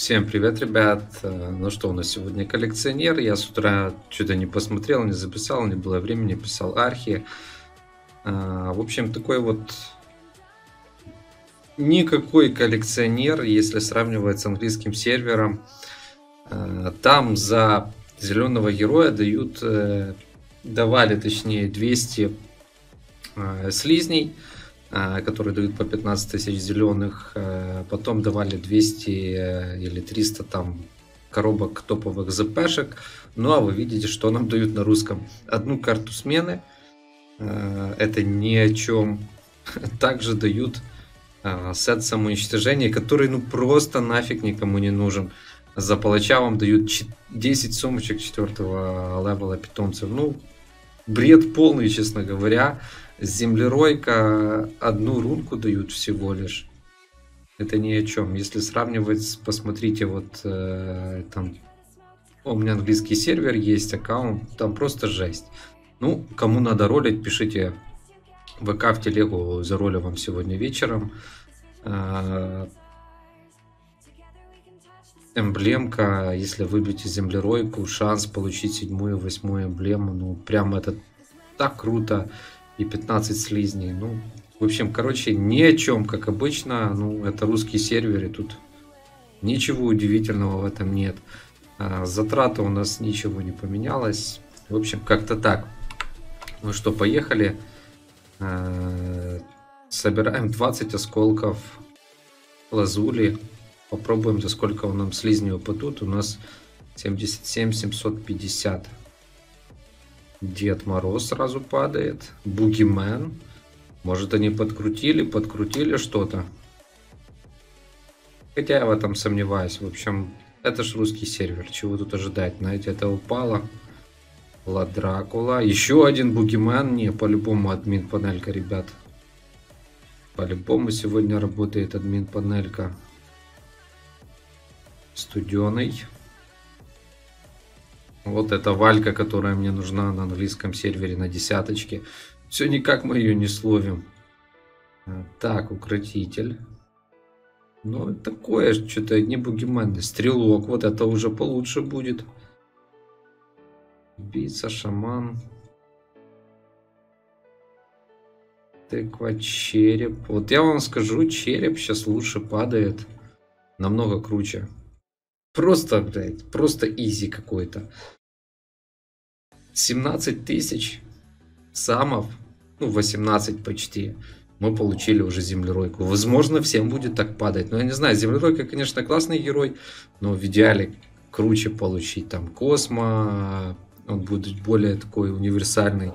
Всем привет, ребят. Ну что, у нас сегодня коллекционер. Я с утра что-то не посмотрел, не записал, не было времени, писал архи. В общем, такой вот никакой коллекционер, если сравнивать с английским сервером. Там за зеленого героя давали, точнее, 200 слизней, которые дают по 15 тысяч зеленых. Потом давали 200 или 300 там коробок топовых ЗПшек. Ну а вы видите, что нам дают на русском. Одну карту смены. Это ни о чем. Также дают сет самоуничтожения, который ну просто нафиг никому не нужен. За палача вам дают 10 сумочек 4-го левела питомцев. Ну, бред полный, честно говоря. Землеройка одну рунку дают всего лишь. Это ни о чем. Если сравнивать, посмотрите, вот там у меня английский сервер есть, аккаунт, там просто жесть. Ну, кому надо ролить, пишите ВК в телегу, заролю вам сегодня вечером. Эмблемка, если выбьете землеройку, шанс получить 7-ю и 8-ю эмблему, ну прям это так круто. И 15 слизней. Ну, в общем, короче, ни о чем, как обычно. Ну, это русский сервер, и тут ничего удивительного в этом нет. Затрата у нас ничего не поменялось. В общем, как-то так. Ну что, поехали. Собираем 20 осколков лазули. Попробуем, за сколько он нам слизней упадут. У нас 77 750. Дед Мороз сразу падает. Бугимен. Может, они подкрутили что-то. Хотя я в этом сомневаюсь. В общем, это ж русский сервер. Чего тут ожидать? Знаете, это упало. Ла Дракула. Еще один Бугимен. Не, по-любому админ панелька, ребят. По-любому сегодня работает админ панелька. Студеный. Вот эта валька, которая мне нужна на английском сервере на десяточке. Все никак мы ее не словим. Так, укротитель. Ну, такое что-то не бугименный. Стрелок, вот это уже получше будет. Убийца, шаман. Тыква, череп. Вот я вам скажу, череп сейчас лучше падает. Намного круче. Просто, блядь, просто изи какой-то. 17 тысяч самов, ну 18 почти, мы получили уже землеройку. Возможно, всем будет так падать. Но я не знаю, землеройка, конечно, классный герой, но в идеале круче получить там Космо, он будет более такой универсальный.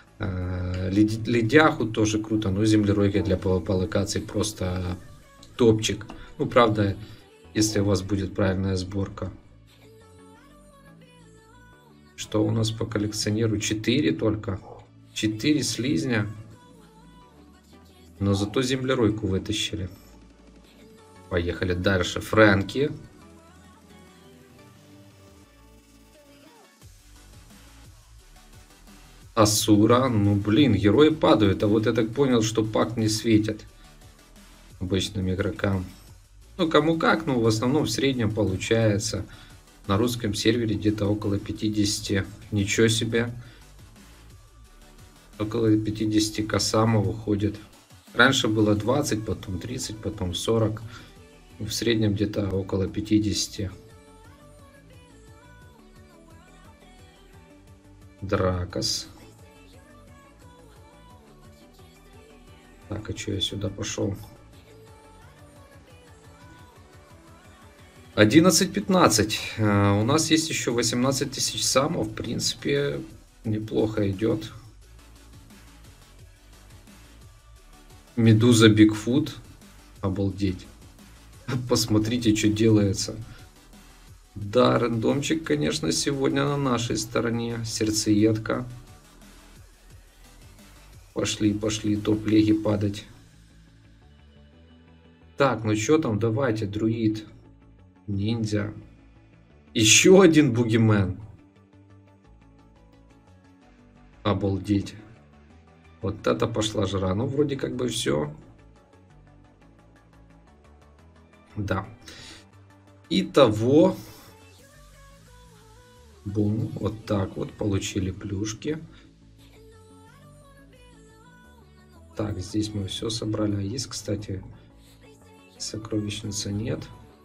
Ледяху тоже круто, но землеройка для PvP локаций просто топчик. Ну, правда, если у вас будет правильная сборка. Что у нас по коллекционеру? 4 только. 4 слизня. Но зато землеройку вытащили. Поехали дальше. Фрэнки. Асура. Ну блин, герои падают. А вот я так понял, что пак не светит обычным игрокам. Ну кому как, ну в основном в среднем получается. На русском сервере где-то около 50. Ничего себе. Около 50 косамов уходит. Раньше было 20, потом 30, потом 40. В среднем где-то около 50. Дракос. Так, а что я сюда пошел? 11-15. У нас есть еще 18 тысяч самов. В принципе, неплохо идет. Медуза Бигфут. Обалдеть. Посмотрите, что делается. Да, рандомчик, конечно, сегодня на нашей стороне. Сердцеедка. Пошли топ-леги падать. Так, ну что там, давайте, друид. Ниндзя. Еще один бугимен. Обалдеть. Вот это пошла жара. Ну, вроде как бы все. Да. Итого, бум, вот так вот получили плюшки. Так, здесь мы все собрали. А есть, кстати, сокровищница? Нет.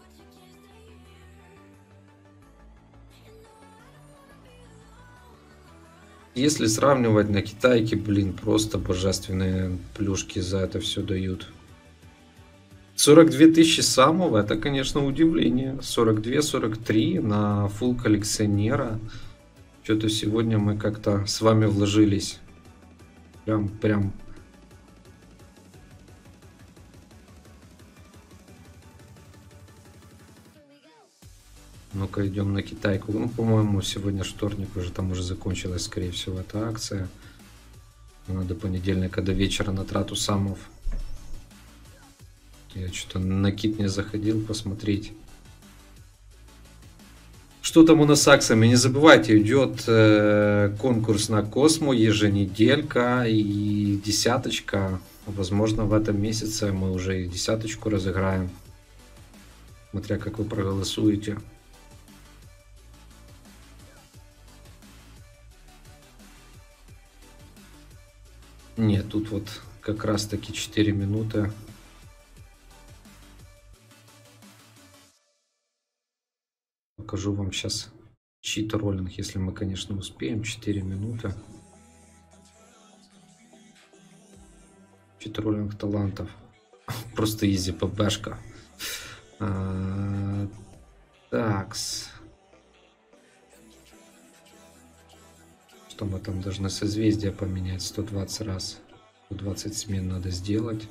Если сравнивать на Китайке, блин, просто божественные плюшки за это все дают. 42 тысячи самого, это, конечно, удивление. 42-43 на фулл коллекционера. Что-то сегодня мы как-то с вами вложились. Прям. Ну-ка, идем на Китайку. Ну, по-моему, сегодня вторник, уже там уже закончилась, скорее всего, эта акция. Надо понедельника до вечера на трату самов. Я что-то на Кит не заходил посмотреть. Что там у нас с акциями? Не забывайте, идет конкурс на Космо, еженеделька и десяточка. Возможно, в этом месяце мы уже и десяточку разыграем. Смотря как вы проголосуете. Нет, тут вот как раз таки 4 минуты. Покажу вам сейчас чит-роллинг, если мы, конечно, успеем. 4 минуты. Чит-роллинг талантов. Просто изи ПБшка. Такс. Что мы там должны созвездие поменять 120 раз. 120 смен надо сделать.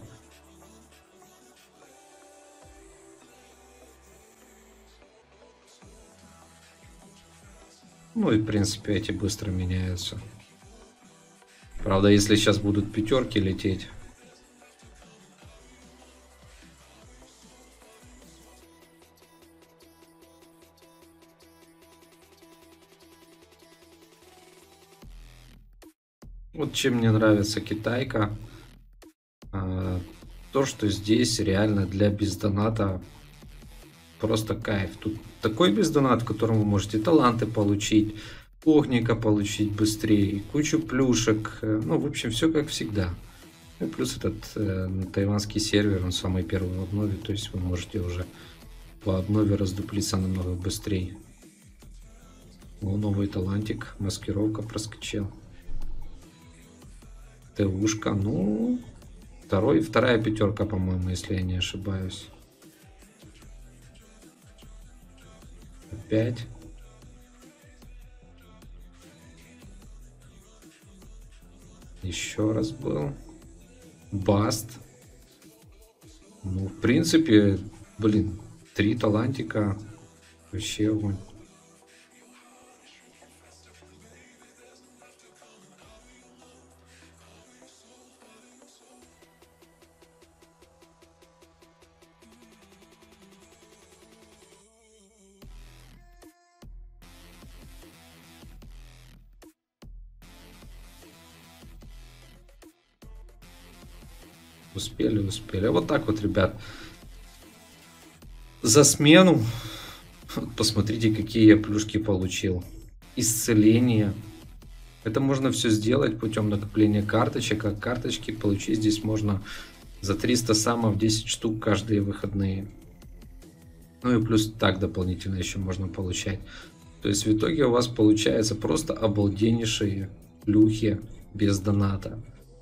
Ну и в принципе эти быстро меняются. Правда, если сейчас будут пятерки лететь. Вот чем мне нравится Китайка. То, что здесь реально для бездоната просто кайф. Тут такой бездонат, в котором вы можете таланты получить, огника получить быстрее, кучу плюшек. Ну, в общем, все как всегда. И плюс этот тайванский сервер, он самый первый в обнове, то есть вы можете уже по обнове раздуплиться намного быстрее. О, новый талантик, маскировка проскочил. ТУшка, ну, вторая пятерка, по-моему, если я не ошибаюсь. Опять. Еще раз был. Баст. Ну, в принципе, блин, 3 талантика. Вообще огонь. Успели. Вот так вот, ребят. За смену. Посмотрите, какие я плюшки получил. Исцеление. Это можно все сделать путем накопления карточек. А карточки получить здесь можно за 300 самов 10 штук каждые выходные. Ну и плюс так дополнительно еще можно получать. То есть в итоге у вас получается просто обалденнейшие плюхи без доната.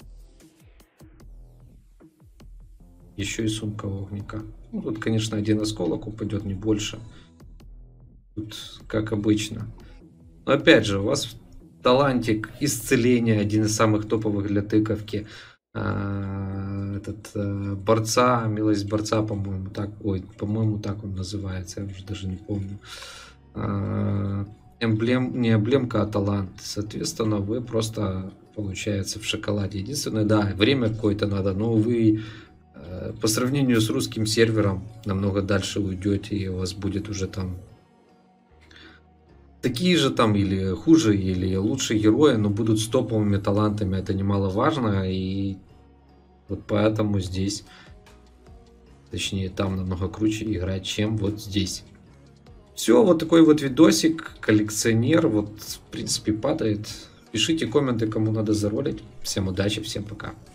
Еще и сумка огника. Ну, тут, конечно, один осколок упадет, не больше. Тут как обычно. Но опять же, у вас талантик исцеления, один из самых топовых для тыковки. Борца, милость борца, по-моему, так. Ой, по-моему, так он называется. Я уже даже не помню. Не эмблемка, а талант. Соответственно, вы просто, получается, в шоколаде. Единственное, да, время какое-то надо, но вы по сравнению с русским сервером намного дальше уйдете, и у вас будет уже там такие же там или хуже, или лучше герои, но будут с топовыми талантами, это немаловажно, и вот поэтому здесь, точнее там намного круче играть, чем вот здесь. Все, вот такой вот видосик, коллекционер, вот в принципе падает. Пишите комменты, кому надо заролить. Всем удачи, всем пока.